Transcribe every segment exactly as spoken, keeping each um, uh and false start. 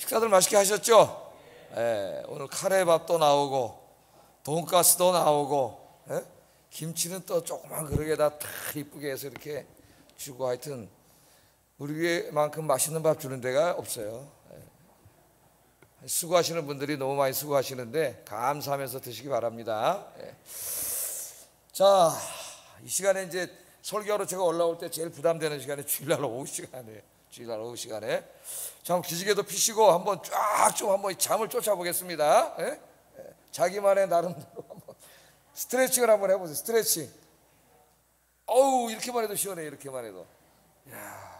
식사들 맛있게 하셨죠? 예, 오늘 카레밥도 나오고 돈가스도 나오고, 예? 김치는 또 조그만 그릇에다 다 이쁘게 해서 이렇게 주고, 하여튼 우리만큼 맛있는 밥 주는 데가 없어요. 예. 수고하시는 분들이 너무 많이 수고하시는데 감사하면서 드시기 바랍니다. 예. 자, 이 시간에 이제 설교하러 제가 올라올 때 제일 부담되는 시간에 주일날 오후 시간에 주일날 오후 시간에 자, 한번 기지개도 피시고 한번 쫙 좀 한번 잠을 쫓아보겠습니다. 예? 예. 자기만의 나름대로 한번 스트레칭을 한번 해보세요. 스트레칭. 어우, 이렇게만 해도 시원해. 이렇게만 해도. 이야.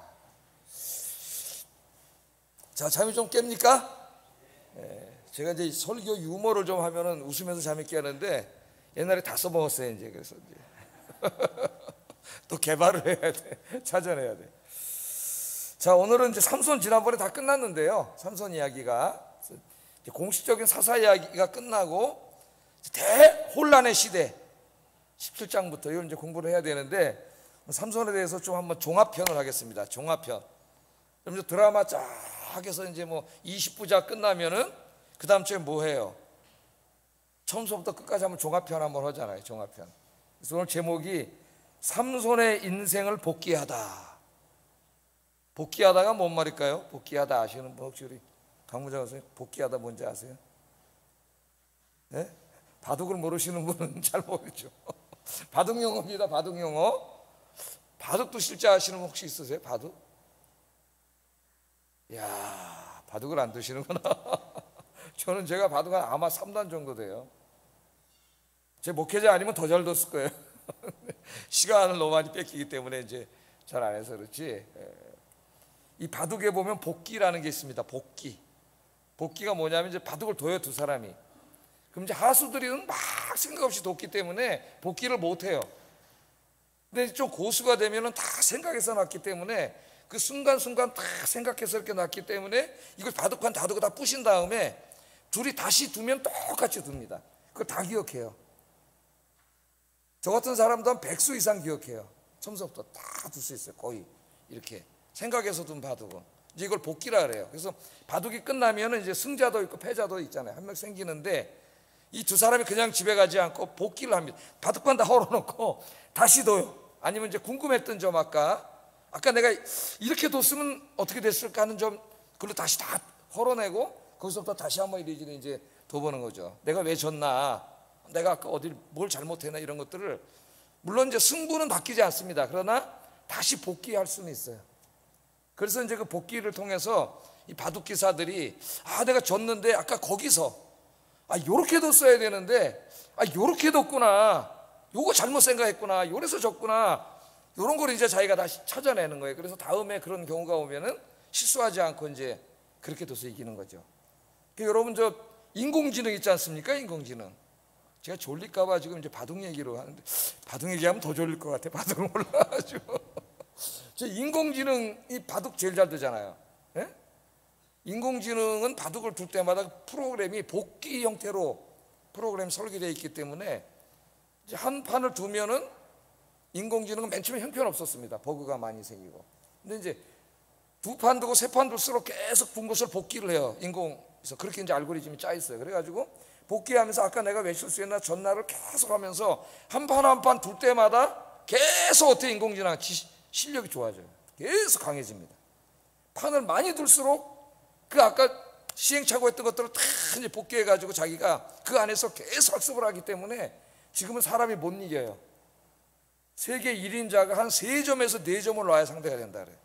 자, 잠이 좀 깹니까? 예. 제가 이제 설교 유머를 좀 하면은 웃으면서 잠이 깨는데 옛날에 다 써먹었어요. 이제 그래서 이제 또 개발을 해야 돼. 찾아내야 돼. 자, 오늘은 이제 삼손 지난번에 다 끝났는데요. 삼손 이야기가 공식적인 사사 이야기가 끝나고 대혼란의 시대 십칠 장부터 이걸 이제 공부를 해야 되는데 삼손에 대해서 좀 한번 종합편을 하겠습니다. 종합편. 그럼 이제 드라마 쫙 해서 이제 뭐 이십 부작 끝나면은 그 다음 주에 뭐 해요? 처음부터 끝까지 한번 종합편 한번 하잖아요. 종합편. 그래서 오늘 제목이 삼손의 인생을 복귀하다. 복귀하다가 뭔 말일까요? 복귀하다 아시는 분 혹시 우리 강무장 선생님 복귀하다 뭔지 아세요? 네? 바둑을 모르시는 분은 잘 모르죠. 바둑 용어입니다. 바둑 용어. 바둑도 실제 아시는 분 혹시 있으세요? 바둑? 이야, 바둑을 안 두시는구나. 저는 제가 바둑 한 아마 삼 단 정도 돼요. 제 목회자 아니면 더 잘 뒀을 거예요. 시간을 너무 많이 뺏기기 때문에 이제 잘 안 해서 그렇지. 이 바둑에 보면 복기라는 게 있습니다. 복기. 복기가 뭐냐면 이제 바둑을 둬요, 두 사람이. 그럼 이제 하수들이는 막 생각 없이 뒀기 때문에 복기를 못 해요. 근데 좀 고수가 되면은 다 생각해서 놨기 때문에 그 순간순간 다 생각해서 이렇게 놨기 때문에 이걸 바둑판 다 두고 다 부신 다음에 둘이 다시 두면 똑같이 둡니다. 그걸 다 기억해요. 저 같은 사람도 한 백 수 이상 기억해요. 처음부터 다 둘 수 있어요. 거의 이렇게 생각해서 둔 바둑은 이제 이걸 복기라 그래요. 그래서 바둑이 끝나면은 이제 승자도 있고 패자도 있잖아요. 한 명 생기는데 이 두 사람이 그냥 집에 가지 않고 복기를 합니다. 바둑판 다 헐어놓고 다시 둬요. 아니면 이제 궁금했던 점 아까 아까 내가 이렇게 뒀으면 어떻게 됐을까 하는 점 그걸로 다시 다 헐어내고 거기서부터 다시 한번 이리저리 이제 둬보는 거죠. 내가 왜 졌나, 내가 아까 어딜 뭘 잘못했나 이런 것들을 물론 이제 승부는 바뀌지 않습니다. 그러나 다시 복귀할 수는 있어요. 그래서 이제 그 복귀를 통해서 이 바둑 기사들이 아 내가 졌는데 아까 거기서 아 요렇게 뒀어야 되는데 아 요렇게 뒀구나, 요거 잘못 생각했구나, 요래서 졌구나, 요런 걸 이제 자기가 다시 찾아내는 거예요. 그래서 다음에 그런 경우가 오면은 실수하지 않고 이제 그렇게 둬서 이기는 거죠. 그러니까 여러분 저 인공지능 있지 않습니까? 인공지능. 제가 졸릴까봐 지금 이제 바둑 얘기로 하는데 바둑 얘기하면 더 졸릴 것 같아. 바둑을 몰라가지고. 저 인공지능이 바둑 제일 잘 되잖아요. 예? 인공지능은 바둑을 둘 때마다 프로그램이 복귀 형태로 프로그램 설계되어 있기 때문에 이제 한 판을 두면은 인공지능은 맨 처음에 형편없었습니다. 버그가 많이 생기고. 근데 이제 두 판 두고 세 판 둘수록 계속 둔 것을 복귀를 해요. 인공에서 그렇게 이제 알고리즘이 짜 있어요. 그래가지고 복귀하면서 아까 내가 왜 실수했나 전날을 계속 하면서 한 판 한 판 둘 때마다 계속 어떻게 인공지능 실력이 좋아져요. 계속 강해집니다. 판을 많이 둘수록 그 아까 시행착오 했던 것들을 다 이제 복귀해가지고 자기가 그 안에서 계속 학습을 하기 때문에 지금은 사람이 못 이겨요. 세계 일 인자가 한 세 점에서 네 점을 놔야 상대가 된다 그래요.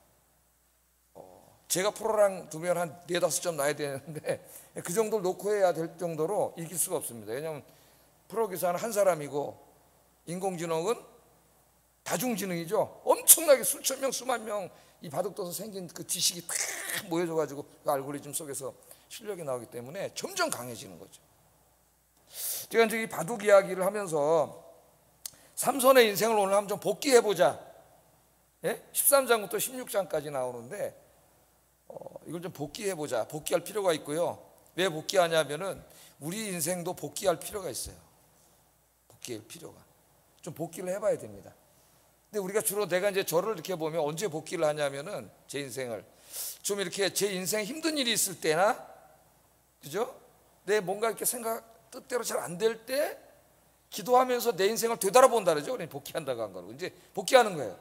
어, 제가 프로랑 두면 한 네다섯 점 놔야 되는데 그 정도를 놓고 해야 될 정도로 이길 수가 없습니다. 왜냐하면 프로 기사는 한 사람이고 인공지능은 다중지능이죠. 엄청나게 수천 명, 수만 명 이 바둑 둬서 생긴 그 지식이 탁 모여져가지고 그 알고리즘 속에서 실력이 나오기 때문에 점점 강해지는 거죠. 제가 이제 이 바둑 이야기를 하면서 삼손의 인생을 오늘 한번 좀 복귀해보자. 예? 십삼 장부터 십육 장까지 나오는데 어, 이걸 좀 복귀해보자. 복귀할 필요가 있고요. 왜 복귀하냐면은 우리 인생도 복귀할 필요가 있어요. 복귀할 필요가. 좀 복귀를 해봐야 됩니다. 근데 우리가 주로 내가 이제 저를 이렇게 보면 언제 복귀를 하냐면은 제 인생을 좀 이렇게 제 인생에 힘든 일이 있을 때나, 그죠? 내 뭔가 이렇게 생각 뜻대로 잘 안 될 때 기도하면서 내 인생을 되돌아본다 그러죠. 그러니 복귀한다고 한 거로 이제 복귀하는 거예요.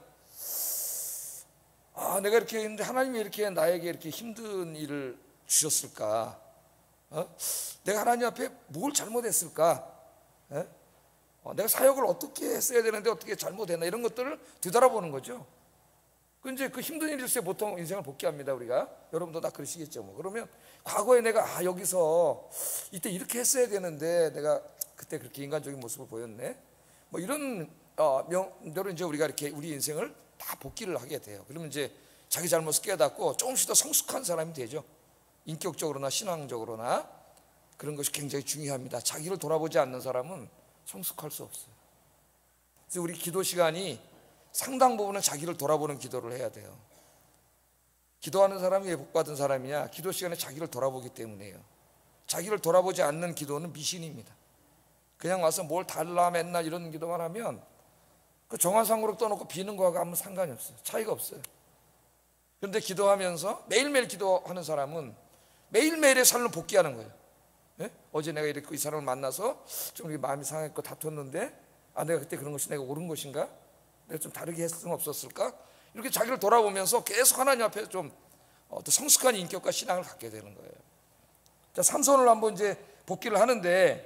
아, 내가 이렇게 했는데 하나님이 이렇게 나에게 이렇게 힘든 일을 주셨을까? 어? 내가 하나님 앞에 뭘 잘못했을까? 예? 어, 내가 사역을 어떻게 했어야 되는데 어떻게 잘못했나, 이런 것들을 되돌아보는 거죠. 그 이제 그 힘든 일일 때 보통 인생을 복귀합니다, 우리가. 여러분도 다 그러시겠죠. 뭐. 그러면 과거에 내가 아 여기서 이때 이렇게 했어야 되는데 내가 그때 그렇게 인간적인 모습을 보였네. 뭐 이런 어, 명대로 이제 우리가 이렇게 우리 인생을 다 복귀를 하게 돼요. 그러면 이제 자기 잘못을 깨닫고 조금씩 더 성숙한 사람이 되죠. 인격적으로나 신앙적으로나 그런 것이 굉장히 중요합니다. 자기를 돌아보지 않는 사람은 성숙할 수 없어요. 그래서 우리 기도 시간이 상당 부분은 자기를 돌아보는 기도를 해야 돼요. 기도하는 사람이 왜 복받은 사람이냐? 기도 시간에 자기를 돌아보기 때문이에요. 자기를 돌아보지 않는 기도는 미신입니다. 그냥 와서 뭘 달라 맨날 이런 기도만 하면 그 정화상으로 떠놓고 비는 거하고 아무 상관이 없어요. 차이가 없어요. 그런데 기도하면서 매일매일 기도하는 사람은 매일매일의 삶을 복귀하는 거예요. 예? 어제 내가 이렇게 이 사람을 만나서 좀 마음이 상했고 다퉜는데, 아 내가 그때 그런 것이 내가 옳은 것인가? 내가 좀 다르게 했을 수는 없었을까? 이렇게 자기를 돌아보면서 계속 하나님 앞에 좀 성숙한 인격과 신앙을 갖게 되는 거예요. 자, 삼손을 한번 이제 복귀를 하는데,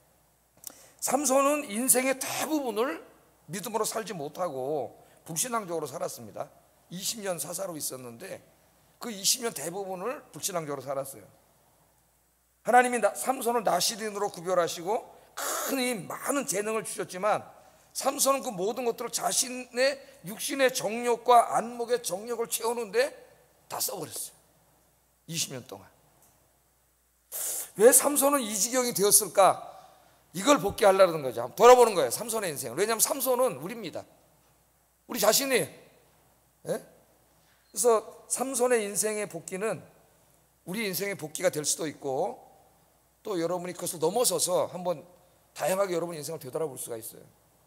삼손은 인생의 대부분을 믿음으로 살지 못하고 불신앙적으로 살았습니다. 이십 년 사사로 있었는데 그 이십 년 대부분을 불신앙적으로 살았어요. 하나님이 삼손을 나시린으로 구별하시고 큰 힘, 많은 재능을 주셨지만 삼손은 그 모든 것들을 자신의 육신의 정욕과 안목의 정욕을 채우는데 다 써버렸어요. 이십 년 동안. 왜 삼손은 이 지경이 되었을까? 이걸 복귀하려는 거죠. 한번 돌아보는 거예요, 삼손의 인생을. 왜냐하면 삼손은 우리입니다. 우리 자신이. 예? 그래서 삼손의 인생의 복귀는 우리 인생의 복귀가 될 수도 있고, 또 여러분이 그것을 넘어서서 한번 다양하게 여러분 인생을 되돌아볼 수가 있어요.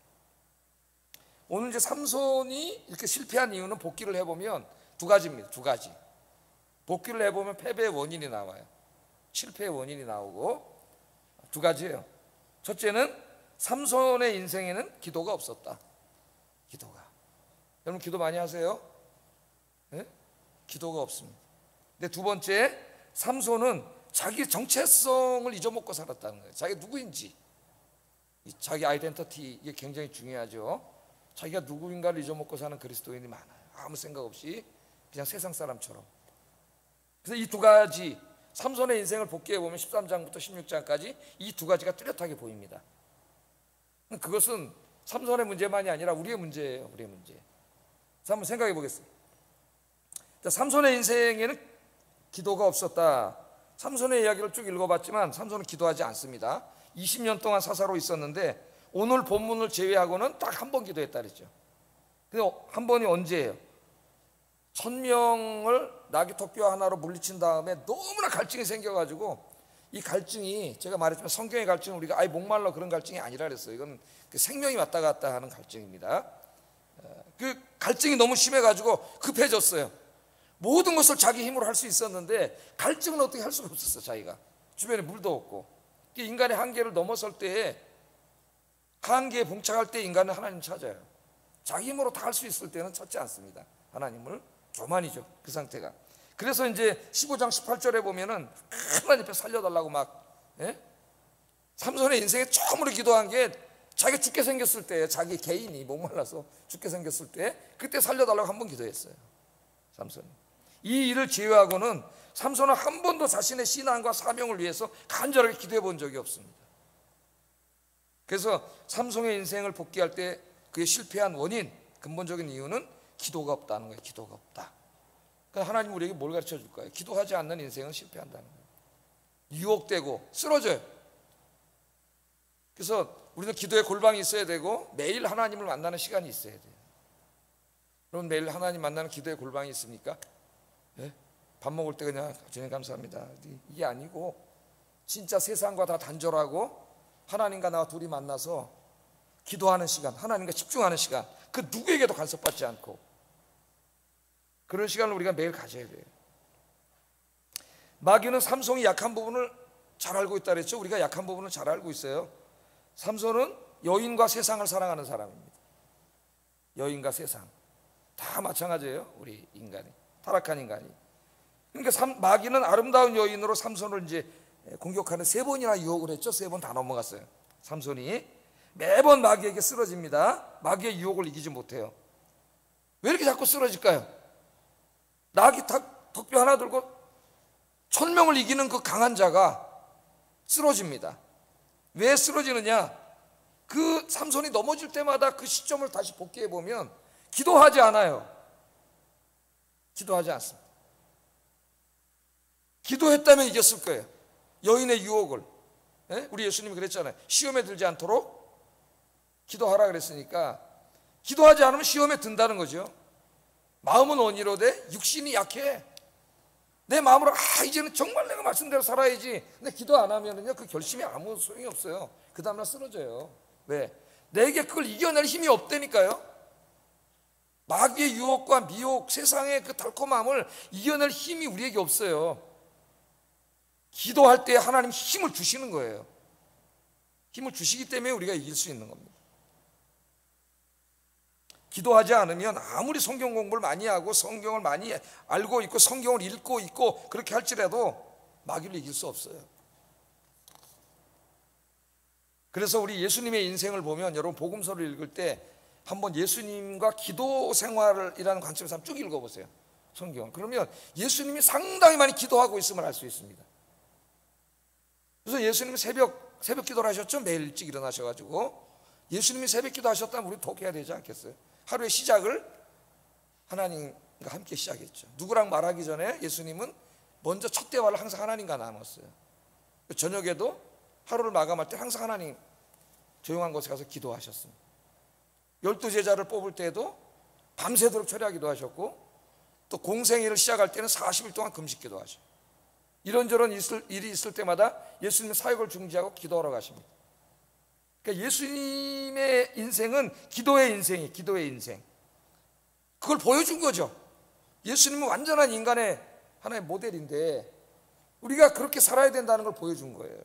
오늘 이제 삼손이 이렇게 실패한 이유는 복귀를 해보면 두 가지입니다. 두 가지. 복귀를 해보면 패배의 원인이 나와요. 실패의 원인이 나오고, 두 가지예요. 첫째는 삼손의 인생에는 기도가 없었다. 기도가. 여러분 기도 많이 하세요? 네? 기도가 없습니다. 근데 두 번째, 삼손은 자기 정체성을 잊어먹고 살았다는 거예요. 자기 누구인지, 자기 아이덴티티, 이게 굉장히 중요하죠. 자기가 누구인가를 잊어먹고 사는 그리스도인이 많아요. 아무 생각 없이 그냥 세상 사람처럼. 그래서 이 두 가지, 삼손의 인생을 복귀해 보면 십삼 장부터 십육 장까지 이 두 가지가 뚜렷하게 보입니다. 그것은 삼손의 문제만이 아니라 우리의 문제예요. 우리의 문제. 자, 한번 생각해 보겠습니다. 자, 삼손의 인생에는 기도가 없었다. 삼손의 이야기를 쭉 읽어봤지만 삼손은 기도하지 않습니다. 이십 년 동안 사사로 있었는데 오늘 본문을 제외하고는 딱 한 번 기도했다 그랬죠. 근데 한 번이 언제예요? 천 명을 나귀 턱뼈 하나로 물리친 다음에 너무나 갈증이 생겨가지고, 이 갈증이 제가 말했지만 성경의 갈증은 우리가 아예 목말라 그런 갈증이 아니라 그랬어요. 이건 그 생명이 왔다 갔다 하는 갈증입니다. 그 갈증이 너무 심해가지고 급해졌어요. 모든 것을 자기 힘으로 할 수 있었는데 갈증은 어떻게 할 수가 없었어요. 자기가 주변에 물도 없고. 인간의 한계를 넘어설 때에, 한계에 봉착할 때 인간은 하나님 찾아요. 자기 힘으로 다 할 수 있을 때는 찾지 않습니다. 하나님을. 교만이죠, 그 상태가. 그래서 이제 십오 장 십팔 절에 보면은 하나님 앞에 살려달라고 막, 예? 삼손의 인생에 처음으로 기도한 게 자기가 죽게 생겼을 때, 자기 개인이 목말라서 죽게 생겼을 때 그때 살려달라고 한 번 기도했어요, 삼손이. 이 일을 제외하고는 삼손은 한 번도 자신의 신앙과 사명을 위해서 간절하게 기도해 본 적이 없습니다. 그래서 삼손의 인생을 복귀할 때 그의 실패한 원인, 근본적인 이유는 기도가 없다는 거예요. 기도가 없다. 그러니까 하나님 우리에게 뭘 가르쳐 줄까요? 기도하지 않는 인생은 실패한다는 거예요. 유혹되고 쓰러져요. 그래서 우리는 기도의 골방이 있어야 되고 매일 하나님을 만나는 시간이 있어야 돼요. 여러분 매일 하나님 만나는 기도의 골방이 있습니까? 네? 밥 먹을 때 그냥 주님 감사합니다, 이게 아니고 진짜 세상과 다 단절하고 하나님과 나와 둘이 만나서 기도하는 시간, 하나님과 집중하는 시간, 그 누구에게도 간섭받지 않고 그런 시간을 우리가 매일 가져야 돼요. 마귀는 삼손이 약한 부분을 잘 알고 있다 그랬죠. 우리가 약한 부분을 잘 알고 있어요. 삼손은 여인과 세상을 사랑하는 사람입니다. 여인과 세상 다 마찬가지예요. 우리 인간이, 타락한 인간이. 그러니까 삼, 마귀는 아름다운 여인으로 삼손을 이제 공격하는 세 번이나 유혹을 했죠. 세 번 다 넘어갔어요. 삼손이 매번 마귀에게 쓰러집니다. 마귀의 유혹을 이기지 못해요. 왜 이렇게 자꾸 쓰러질까요? 낙이 덕뼈 하나 들고 천명을 이기는 그 강한 자가 쓰러집니다. 왜 쓰러지느냐? 그 삼손이 넘어질 때마다 그 시점을 다시 복귀해 보면 기도하지 않아요. 기도하지 않습니다. 기도했다면 이겼을 거예요. 여인의 유혹을. 예? 우리 예수님이 그랬잖아요. 시험에 들지 않도록 기도하라 그랬으니까 기도하지 않으면 시험에 든다는 거죠. 마음은 원이로되 육신이 약해. 내 마음으로 아 이제는 정말 내가 말씀대로 살아야지. 근데 기도 안 하면은요 그 결심이 아무 소용이 없어요. 그 다음날 쓰러져요. 왜? 내게 그걸 이겨낼 힘이 없다니까요. 마귀의 유혹과 미혹, 세상의 그 달콤함을 이겨낼 힘이 우리에게 없어요. 기도할 때 하나님 힘을 주시는 거예요. 힘을 주시기 때문에 우리가 이길 수 있는 겁니다. 기도하지 않으면 아무리 성경 공부를 많이 하고 성경을 많이 알고 있고 성경을 읽고 있고 그렇게 할지라도 마귀를 이길 수 없어요. 그래서 우리 예수님의 인생을 보면 여러분 복음서를 읽을 때 한번 예수님과 기도 생활이라는 관점에서 한번 쭉 읽어보세요. 성경. 그러면 예수님이 상당히 많이 기도하고 있음을 알 수 있습니다. 그래서 예수님이 새벽 새벽 기도를 하셨죠. 매일 일찍 일어나셔가지고 예수님이 새벽 기도 하셨다면 우리 더 해야 되지 않겠어요? 하루의 시작을 하나님과 함께 시작했죠. 누구랑 말하기 전에 예수님은 먼저 첫 대화를 항상 하나님과 나눴어요. 저녁에도 하루를 마감할 때 항상 하나님 조용한 곳에 가서 기도하셨습니다. 열두 제자를 뽑을 때도 밤새도록 철야기도 하셨고 또 공생애를 시작할 때는 사십 일 동안 금식 기도하셨어요. 이런저런 있을, 일이 있을 때마다 예수님은 사역을 중지하고 기도하러 가십니다. 그러니까 예수님의 인생은 기도의 인생이에요. 기도의 인생. 그걸 보여준 거죠. 예수님은 완전한 인간의 하나의 모델인데 우리가 그렇게 살아야 된다는 걸 보여준 거예요.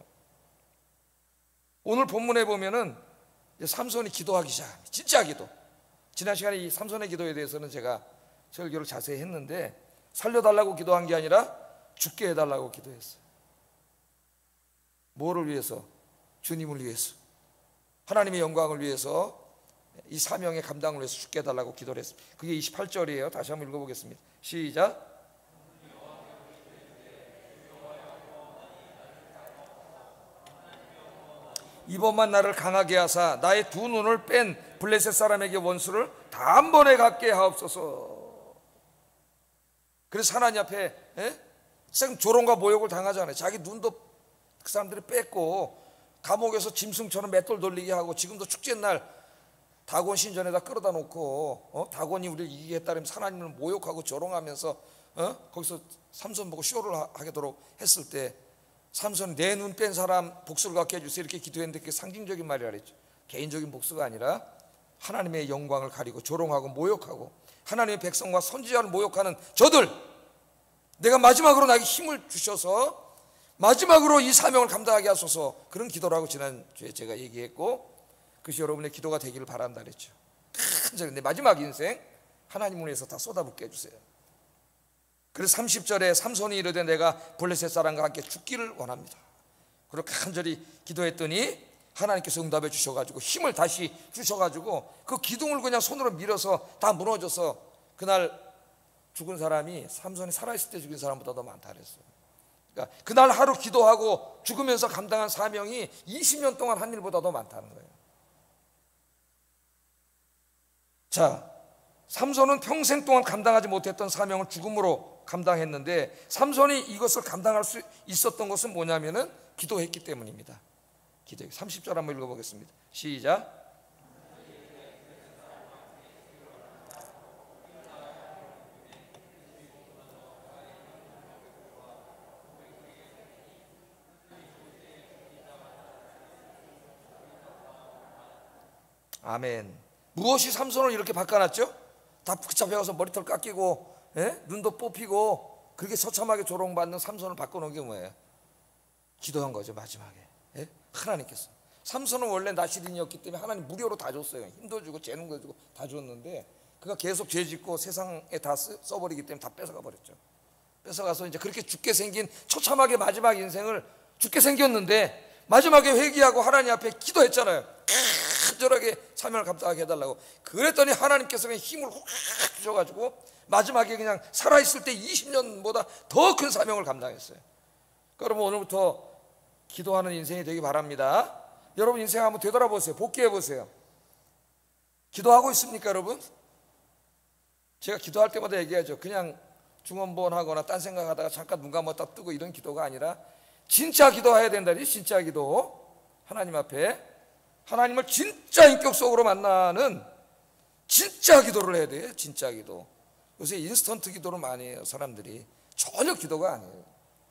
오늘 본문에 보면은 삼손이 기도하기 시작합니다. 진짜 기도. 지난 시간에 이 삼손의 기도에 대해서는 제가 설교를 자세히 했는데 살려달라고 기도한 게 아니라 죽게 해달라고 기도했어요. 뭐를 위해서? 주님을 위해서, 하나님의 영광을 위해서, 이 사명의 감당을 위해서 죽게 해달라고 기도를 했습니다. 그게 이십팔 절이에요. 다시 한번 읽어보겠습니다. 시작. 이번만 나를 강하게 하사 나의 두 눈을 뺀 블레셋 사람에게 원수를 단번에 갚게 하옵소서. 그래서 하나님 앞에 예? 조롱과 모욕을 당하잖아요. 자기 눈도 그 사람들이 뺐고 감옥에서 짐승처럼 맷돌 돌리게 하고 지금도 축제날 다곤 신전에다 끌어다 놓고 어? 다곤이 우리를 이기게 했다면서 하나님을 모욕하고 조롱하면서 어? 거기서 삼손 보고 쇼를 하도록 했을 때 삼손이 내 눈 뺀 사람 복수를 갖게 해주세요 이렇게 기도했는데 그게 상징적인 말이라 그랬죠. 개인적인 복수가 아니라 하나님의 영광을 가리고 조롱하고 모욕하고 하나님의 백성과 선지자를 모욕하는 저들, 내가 마지막으로 나에게 힘을 주셔서 마지막으로 이 사명을 감당하게 하소서. 그런 기도라고 지난주에 제가 얘기했고 그것이 여러분의 기도가 되기를 바란다 그랬죠. 근데 마지막 인생 하나님을 위해서 다 쏟아붓게 해주세요. 그래서 삼십 절에 삼손이 이르되 내가 블레셋 사람과 함께 죽기를 원합니다. 그리고 간절히 기도했더니 하나님께서 응답해 주셔가지고 힘을 다시 주셔가지고 그 기둥을 그냥 손으로 밀어서 다 무너져서 그날 죽은 사람이 삼손이 살아있을 때 죽인 사람보다 더 많다 그랬어요. 그러니까 그날 하루 기도하고 죽으면서 감당한 사명이 이십 년 동안 한 일보다 더 많다는 거예요. 자, 삼손은 평생 동안 감당하지 못했던 사명을 죽음으로 감당했는데 삼손이 이것을 감당할 수 있었던 것은 뭐냐면은 기도했기 때문입니다. 기도. 삼십 절 한번 읽어보겠습니다. 시작. 아멘. 무엇이 삼손을 이렇게 바꿔놨죠? 다 붙잡혀가서 머리털 깎이고 예? 눈도 뽑히고 그렇게 처참하게 조롱받는 삼손을 바꿔놓은 게 뭐예요? 기도한 거죠. 마지막에. 예? 하나님께서. 삼손은 원래 나시린이었기 때문에 하나님 무료로 다 줬어요. 힘도 주고 재능도 주고 다 줬는데 그가 계속 죄 짓고 세상에 다 써버리기 때문에 다 뺏어가 버렸죠. 뺏어가서 이제 그렇게 죽게 생긴 처참하게 마지막 인생을 죽게 생겼는데 마지막에 회개하고 하나님 앞에 기도했잖아요. 간절하게 사명을 감당하게 해달라고. 그랬더니 하나님께서 그냥 힘을 확 주셔가지고 마지막에 그냥 살아있을 때 이십 년보다 더 큰 사명을 감당했어요. 여러분 오늘부터 기도하는 인생이 되기 바랍니다. 여러분 인생 한번 되돌아보세요. 복귀해 보세요. 기도하고 있습니까 여러분? 제가 기도할 때마다 얘기하죠. 그냥 중언부언하거나 딴 생각하다가 잠깐 눈 감았다 뜨고 이런 기도가 아니라 진짜 기도해야 된다니. 진짜 기도. 하나님 앞에 하나님을 진짜 인격적으로 만나는 진짜 기도를 해야 돼요. 진짜 기도. 요새 인스턴트 기도를 많이 해요 사람들이. 전혀 기도가 아니에요.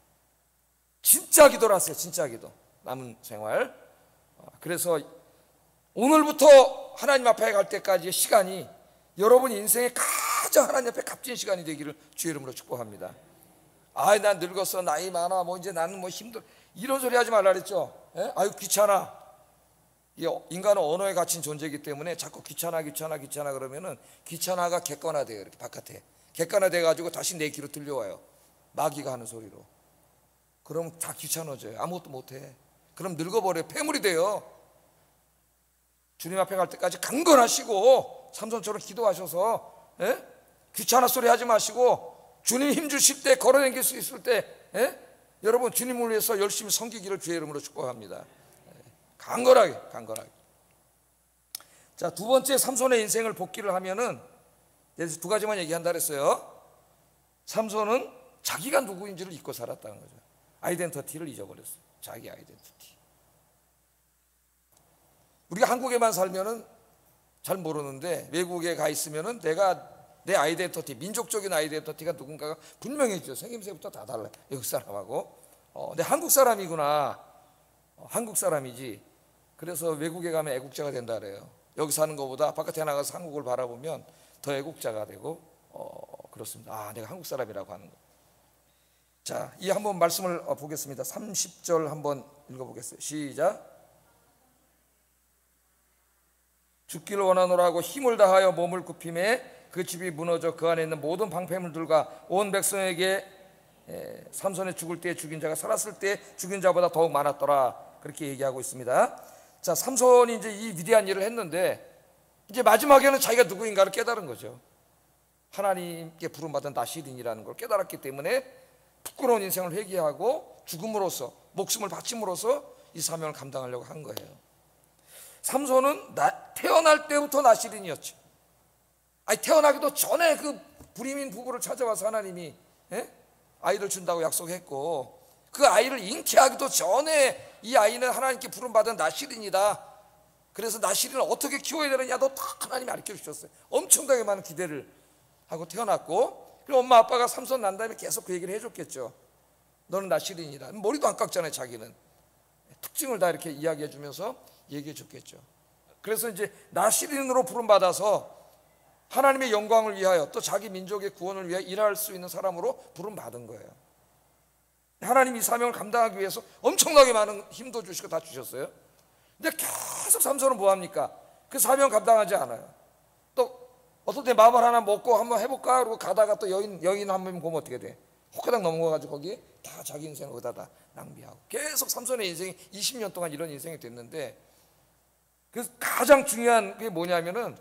진짜 기도를 하세요. 진짜 기도. 남은 생활. 그래서 오늘부터 하나님 앞에 갈 때까지의 시간이 여러분 인생의 가장 하나님 앞에 값진 시간이 되기를 주의 이름으로 축복합니다. 아이 난 늙었어, 나이 많아, 뭐 이제 나는 뭐 힘들어, 이런 소리 하지 말라 그랬죠. 예? 아유 귀찮아. 인간은 언어에 갇힌 존재이기 때문에 자꾸 귀찮아 귀찮아 귀찮아 그러면은 귀찮아가 객관화돼요. 이렇게 바깥에 객관화돼 가지고 다시 내 귀로 들려와요. 마귀가 하는 소리로. 그럼 다 귀찮아져요. 아무것도 못해. 그럼 늙어버려요. 폐물이 돼요. 주님 앞에 갈 때까지 강건하시고 삼손처럼 기도하셔서, 예? 귀찮아 소리 하지 마시고 주님 힘 주실 때, 걸어다닐 수 있을 때, 예? 여러분 주님을 위해서 열심히 섬기기를 주의 이름으로 축복합니다. 예. 강건하게 강건하게. 자, 두 번째 삼손의 인생을 복기를 하면은 두 가지만 얘기한다 그랬어요. 삼손은 자기가 누구인지를 잊고 살았다는 거죠. 아이덴티티를 잊어버렸어요. 자기 아이덴티티. 우리가 한국에만 살면은 잘 모르는데 외국에 가 있으면은 내가 내 아이덴티티, 민족적인 아이덴티티가 누군가가 분명해지죠. 생김새부터 다 달라요. 여기 사람하고. 어, 내 한국 사람이구나. 어, 한국 사람이지. 그래서 외국에 가면 애국자가 된다 그래요. 여기 사는 것보다 바깥에 나가서 한국을 바라보면 더 애국자가 되고, 어, 그렇습니다. 아, 내가 한국 사람이라고 하는 거. 자, 이 한번 말씀을 보겠습니다. 삼십 절 한번 읽어보겠어요. 시작. 죽기를 원하노라고 힘을 다하여 몸을 굽힘에 그 집이 무너져 그 안에 있는 모든 방패물들과 온 백성에게 에, 삼손의 죽을 때 죽인 자가 살았을 때 죽인 자보다 더욱 많았더라. 그렇게 얘기하고 있습니다. 자, 삼손이 이제 이 위대한 일을 했는데 이제 마지막에는 자기가 누구인가를 깨달은 거죠. 하나님께 부름받은 나시린이라는 걸 깨달았기 때문에 부끄러운 인생을 회개하고 죽음으로써, 목숨을 바침으로써 이 사명을 감당하려고 한 거예요. 삼손은 나, 태어날 때부터 나시린이었죠. 아니, 태어나기도 전에 그 불임인 부부를 찾아와서 하나님이, 예? 아이를 준다고 약속했고, 그 아이를 잉태하기도 전에 이 아이는 하나님께 부름받은 나시린이다. 그래서 나시린을 어떻게 키워야 되느냐도 다 하나님이 가르쳐 주셨어요. 엄청나게 많은 기대를 하고 태어났고, 그리고 엄마 아빠가 삼손 난 다음에 계속 그 얘기를 해줬겠죠. 너는 나시린이다. 머리도 안 깎잖아요. 자기는 특징을 다 이렇게 이야기해 주면서 얘기해 줬겠죠. 그래서 이제 나시린으로 부름받아서 하나님의 영광을 위하여 또 자기 민족의 구원을 위하여 일할 수 있는 사람으로 부름받은 거예요. 하나님이 이 사명을 감당하기 위해서 엄청나게 많은 힘도 주시고 다 주셨어요. 근데 계속 삼손은 뭐합니까? 그 사명 감당하지 않아요. 또 어떨 때 마음을 하나 먹고 한번 해볼까? 그러고 가다가 또 여인, 여인 한 명 보면 어떻게 돼? 호카닥 넘어가가지고 거기에 다 자기 인생을 거기다 다 낭비하고. 계속 삼손의 인생이 이십 년 동안 이런 인생이 됐는데, 그래서 가장 중요한 게 뭐냐면은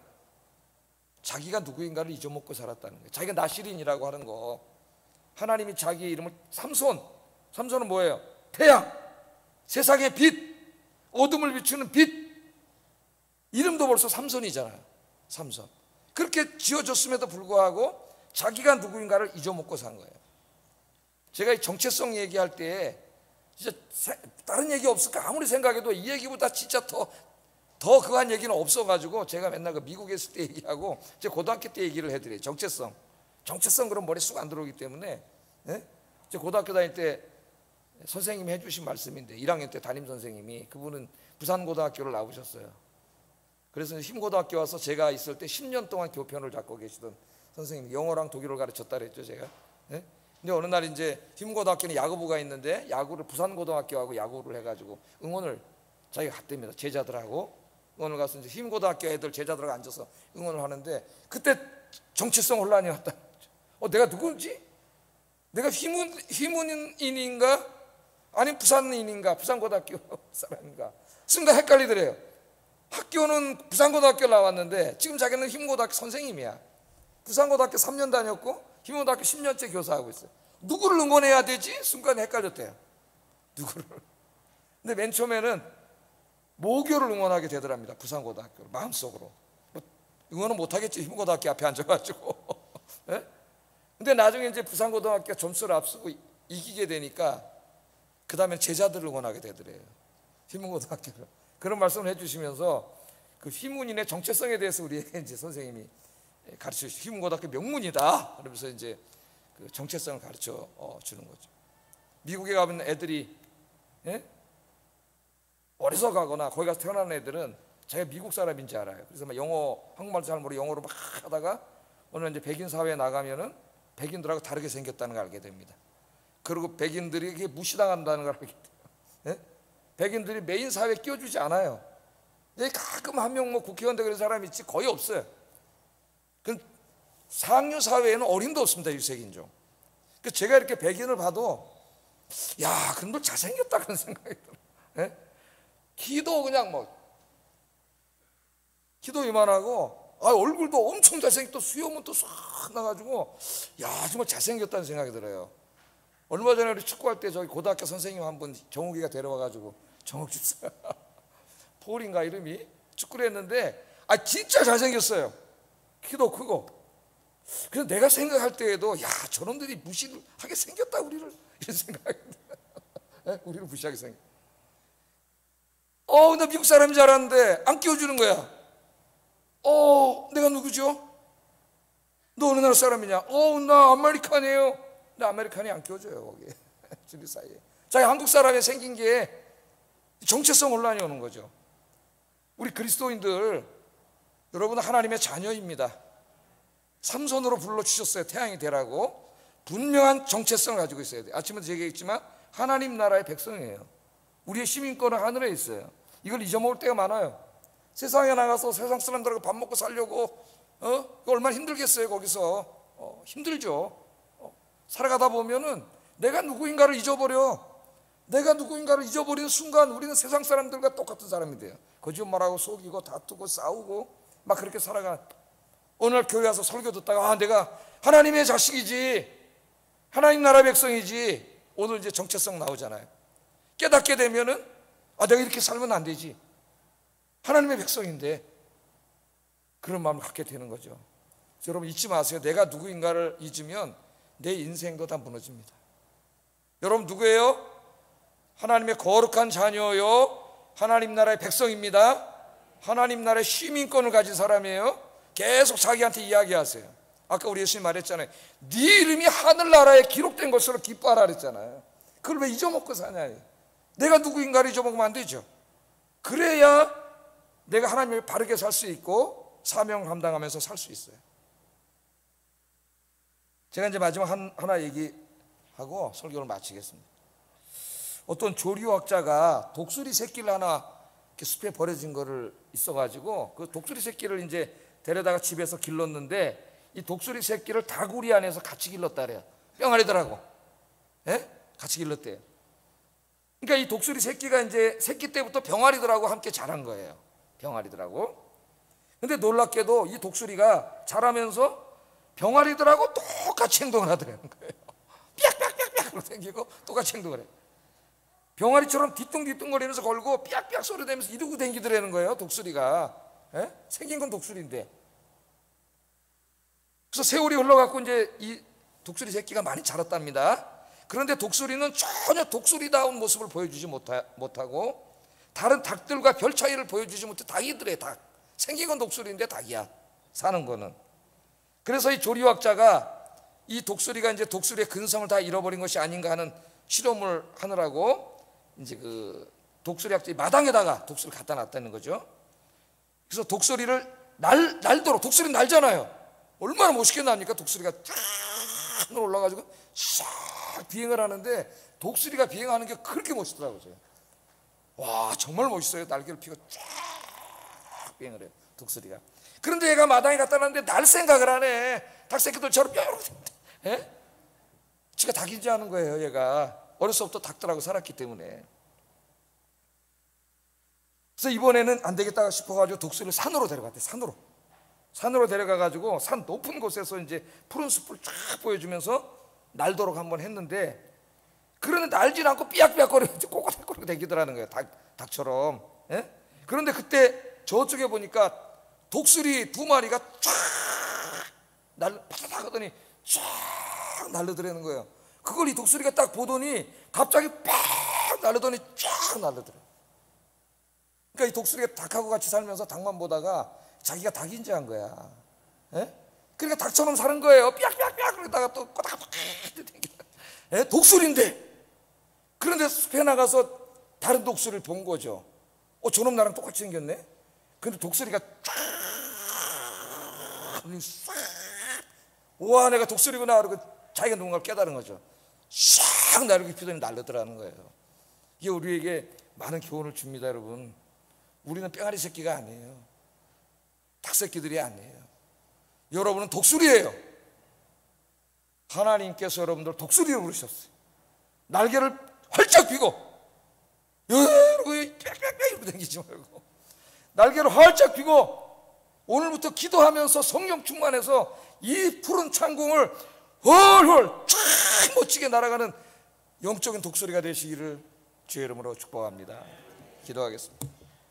자기가 누구인가를 잊어먹고 살았다는 거예요. 자기가 나시린이라고 하는 거. 하나님이 자기의 이름을 삼손, 삼손은 뭐예요? 태양, 세상의 빛, 어둠을 비추는 빛. 이름도 벌써 삼손이잖아요. 삼손. 그렇게 지어졌음에도 불구하고 자기가 누구인가를 잊어먹고 산 거예요. 제가 이 정체성 얘기할 때 진짜 다른 얘기 없을까 아무리 생각해도 이 얘기보다 진짜 더 더 그한 얘기는 없어가지고 제가 맨날 그 미국에 있을 때 얘기하고 제 고등학교 때 얘기를 해드려요. 정체성. 정체성 그럼 머리에 쑥 안 들어오기 때문에, 예? 제 고등학교 다닐 때 선생님이 해주신 말씀인데 일 학년 때 담임 선생님이, 그분은 부산고등학교를 나오셨어요. 그래서 힘고등학교 와서 제가 있을 때 십 년 동안 교편을 잡고 계시던 선생님, 영어랑 독일어를 가르쳤다 그랬죠 제가. 예? 근데 어느 날 이제 휘문고등학교는 야구부가 있는데 야구를 부산고등학교하고 야구를 해가지고 응원을 자기가 갔답니다. 제자들하고 응원을 가서 이제 휘문고등학교 애들 제자들하고 앉아서 응원을 하는데 그때 정체성 혼란이 왔다. 어, 내가 누구지? 내가 휘문 휘문인인가? 아니면 부산인인가? 부산고등학교 사람인가? 순간 헷갈리더래요. 학교는 부산고등학교 나왔는데 지금 자기는 휘문고등학교 선생님이야. 부산고등학교 삼 년 다녔고 휘문고등학교 십 년째 교사하고 있어요. 누구를 응원해야 되지? 순간에 헷갈렸대요. 누구를? 근데 맨 처음에는 모교를 응원하게 되더랍니다. 부산고등학교 마음속으로. 뭐 응원은 못하겠지. 휘문고등학교 앞에 앉아가지고. 네? 근데 나중에 이제 부산고등학교 점수를 앞서고 이기게 되니까 그 다음에 제자들을 응원하게 되더래요. 휘문고등학교를. 그런 말씀을 해주시면서 그 휘문인의 정체성에 대해서 우리에게 이제 선생님이 가르쳐 주시. 휘문고등학교 명문이다. 그러면서 이제 그 정체성을 가르쳐 주는 거죠. 미국에 가면 애들이 예? 어려서 가거나 거기 가서 태어난 애들은 자기가 미국 사람인지 알아요. 그래서 막 영어, 한국말도 잘 모르고 영어로 막 하다가 오늘 이제 백인 사회에 나가면은 백인들하고 다르게 생겼다는 걸 알게 됩니다. 그리고 백인들이 무시당한다는 걸 알게 돼요. 예? 백인들이 메인 사회에 끼워주지 않아요. 가끔 한 명 뭐 국회의원 되고 그런 사람이 있지 거의 없어요. 그 상류 사회에는 어림도 없습니다. 유색인종. 그 제가 이렇게 백인을 봐도 야, 그런 걸 잘생겼다 그런 생각이 들어요. 예? 키도 그냥 뭐 키도 이만하고 아, 얼굴도 엄청 잘생겼고 또 수염은 또 싹 나가지고 야, 정말 잘생겼다는 생각이 들어요. 얼마 전에 우리 축구할 때 저기 고등학교 선생님 한 분 정욱이가 데려와가지고 정욱 집사 폴인가 이름이 축구를 했는데 아, 진짜 잘생겼어요. 키도 크고. 그래서 내가 생각할 때에도 야, 저놈들이 무시를 하게 생겼다 우리를 이런 생각이 들어요. 우리를 무시하게 생겼. 어, 나 미국 사람인 줄 알았는데 안 끼워주는 거야. 어, 내가 누구죠? 너 어느 나라 사람이냐? 어, 나 아메리칸이에요. 근데 아메리칸이 안 끼워줘요 거기 둘이 사이에. 자기 한국 사람이 생긴 게 정체성 혼란이 오는 거죠. 우리 그리스도인들 여러분은 하나님의 자녀입니다. 삼손으로 불러주셨어요. 태양이 되라고. 분명한 정체성을 가지고 있어야 돼요. 아침에도 얘기했지만 하나님 나라의 백성이에요. 우리의 시민권은 하늘에 있어요. 이걸 잊어먹을 때가 많아요. 세상에 나가서 세상 사람들하고 밥 먹고 살려고 어? 얼마나 힘들겠어요. 거기서 어, 힘들죠. 어, 살아가다 보면은 내가 누구인가를 잊어버려. 내가 누구인가를 잊어버리는 순간 우리는 세상 사람들과 똑같은 사람이 돼요. 거짓말하고 속이고 다투고 싸우고 막 그렇게 살아가. 어느 날 교회 와서 설교 듣다가 아, 내가 하나님의 자식이지, 하나님 나라 백성이지. 오늘 이제 정체성 나오잖아요. 깨닫게 되면은 아, 내가 이렇게 살면 안 되지. 하나님의 백성인데 그런 마음을 갖게 되는 거죠. 여러분 잊지 마세요. 내가 누구인가를 잊으면 내 인생도 다 무너집니다. 여러분 누구예요? 하나님의 거룩한 자녀요, 하나님 나라의 백성입니다. 하나님 나라의 시민권을 가진 사람이에요. 계속 자기한테 이야기하세요. 아까 우리 예수님 말했잖아요. 네 이름이 하늘나라에 기록된 것으로 기뻐하라 그랬잖아요. 그걸 왜 잊어먹고 사냐. 내가 누구인가를 잊어먹으면 안 되죠. 그래야 내가 하나님을 바르게 살 수 있고 사명 감당하면서 살 수 있어요. 제가 이제 마지막 한, 하나 얘기하고 설교를 마치겠습니다. 어떤 조류학자가 독수리 새끼를 하나 이렇게 숲에 버려진 거를 있어가지고 그 독수리 새끼를 이제 데려다가 집에서 길렀는데 이 독수리 새끼를 다구리 안에서 같이 길렀다 그래요. 병아리들하고. 예? 같이 길렀대요. 그러니까 이 독수리 새끼가 이제 새끼 때부터 병아리들하고 함께 자란 거예요. 병아리들하고. 근데 놀랍게도 이 독수리가 자라면서 병아리들하고 똑같이 행동을 하더라는 거예요. 삐약삐약삐약삐약 생기고 똑같이 행동을 해요. 병아리처럼 뒤뚱뒤뚱거리면서 걸고 삐약삐약 소리 내면서 이러고 댕기더라는 거예요. 독수리가. 예? 생긴 건 독수리인데. 그래서 세월이 흘러갖고 이제 이 독수리 새끼가 많이 자랐답니다. 그런데 독수리는 전혀 독수리다운 모습을 보여주지 못하, 못하고 다른 닭들과 별 차이를 보여주지 못해 닭이더래. 닭. 생긴 건 독수리인데 닭이야. 사는 거는. 그래서 이 조리학자가 이 독수리가 이제 독수리의 근성을 다 잃어버린 것이 아닌가 하는 실험을 하느라고 이제 그 독수리학자 마당에다가 독수리를 갖다 놨다는 거죠. 그래서 독수리를 날, 날도록, 독수리 날잖아요. 얼마나 멋있게 납니까? 독수리가 쫙 산으로 올라가지고 샥 비행을 하는데 독수리가 비행하는 게 그렇게 멋있더라고요. 와, 정말 멋있어요. 날개를 펴고 쫙 비행을 해요, 독수리가. 그런데 얘가 마당에 갔다 놨는데 날 생각을 하네. 닭새끼들처럼 예? 지가 닭인지 아는 거예요. 얘가 어렸을 때부터 닭들하고 살았기 때문에. 그래서 이번에는 안 되겠다 싶어가지고 독수리를 산으로 데려갔대. 산으로 산으로 데려가가지고 산 높은 곳에서 이제 푸른 숲을 쫙 보여주면서 날도록 한번 했는데, 그러는데 날진 않고 삐약삐약거리고 꼬꼬닥거리고 다니더라는 거예요, 닭, 닭처럼. 예? 그런데 그때 저쪽에 보니까 독수리 두 마리가 쫙 날 파닥 하더니 쫙 날르더라는 거예요. 그걸 이 독수리가 딱 보더니 갑자기 빡 날르더니 쫙 날르더래요. 그러니까 이 독수리가 닭하고 같이 살면서 닭만 보다가 자기가 닭인지 한 거야. 예? 그러니까 닭처럼 사는 거예요. 삐약삐약삐약 그러다가 또 꼬닥꼬닥. 예? 독수리인데. 그런데 숲에 나가서 다른 독수리를 본 거죠. 어, 저놈 나랑 똑같이 생겼네. 근데 독수리가 쫙 싹, 우와, 내가 독수리구나 그러고 자기가 누군가를 깨달은 거죠. 싹 날개 피더니 날르더라는 거예요. 이게 우리에게 많은 교훈을 줍니다, 여러분. 우리는 뺑아리 새끼가 아니에요. 닭새끼들이 아니에요. 여러분은 독수리예요. 하나님께서 여러분들 독수리로 부르셨어요. 날개를 활짝 펴고 이러고 빽빽빽 이러고 다니지 말고 날개를 활짝 펴고 오늘부터 기도하면서 성령 충만해서 이 푸른 창공을 헐헐 쫙 멋지게 날아가는 영적인 독수리가 되시기를 주의 이름으로 축복합니다. 기도하겠습니다.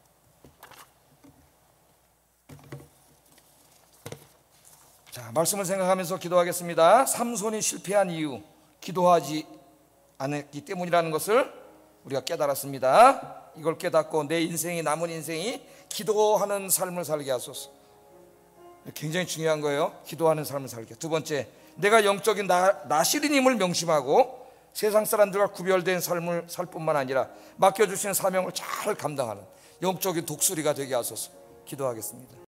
자, 말씀을 생각하면서 기도하겠습니다. 삼손이 실패한 이유, 기도하지 않았기 때문이라는 것을 우리가 깨달았습니다. 이걸 깨닫고 내 인생이, 남은 인생이 기도하는 삶을 살게 하소서. 굉장히 중요한 거예요. 기도하는 삶을 살게. 두 번째, 내가 영적인 나, 나시린임을 명심하고 세상 사람들과 구별된 삶을 살 뿐만 아니라 맡겨주신 사명을 잘 감당하는 영적인 독수리가 되게 하소서. 기도하겠습니다.